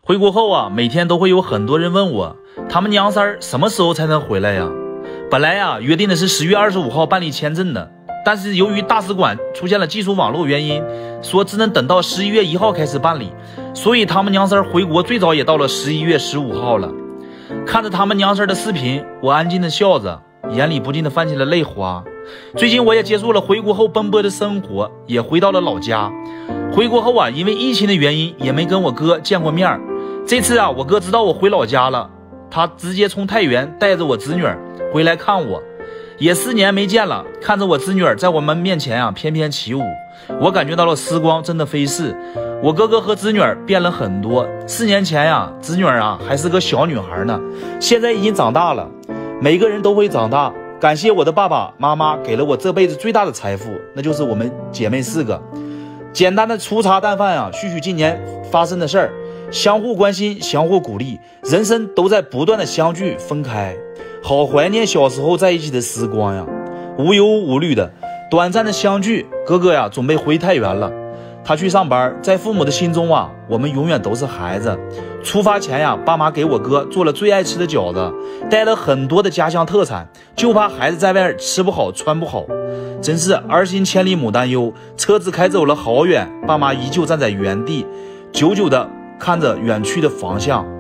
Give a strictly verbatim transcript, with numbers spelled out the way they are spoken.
回国后啊，每天都会有很多人问我，他们娘仨儿什么时候才能回来呀？本来啊，约定的是十月二十五号办理签证的，但是由于大使馆出现了技术网络原因，说只能等到十一月一号开始办理，所以他们娘仨儿回国最早也到了十一月十五号了。看着他们娘仨儿的视频，我安静的笑着，眼里不禁的泛起了泪花。最近我也结束了回国后奔波的生活，也回到了老家。回国后啊，因为疫情的原因，也没跟我哥见过面。这次啊，我哥知道我回老家了，他直接从太原带着我侄女儿回来看我。也四年没见了，看着我侄女儿在我们面前啊翩翩起舞，我感觉到了时光真的飞逝。我哥哥和侄女儿变了很多，四年前呀、啊，侄女儿啊还是个小女孩呢，现在已经长大了。每个人都会长大，感谢我的爸爸妈妈给了我这辈子最大的财富，那就是我们姐妹四个。简单的粗茶淡饭啊，叙叙今年发生的事儿，相互关心，相互鼓励，人生都在不断的相聚分开。好怀念小时候在一起的时光呀，无忧无虑的短暂的相聚。哥哥呀准备回太原了，他去上班，在父母的心中啊，我们永远都是孩子。出发前呀，爸妈给我哥做了最爱吃的饺子，带了很多的家乡特产，就怕孩子在外吃不好穿不好。真是儿行千里母担忧，车子开走了好远，爸妈依旧站在原地，久久的看着远去的方向。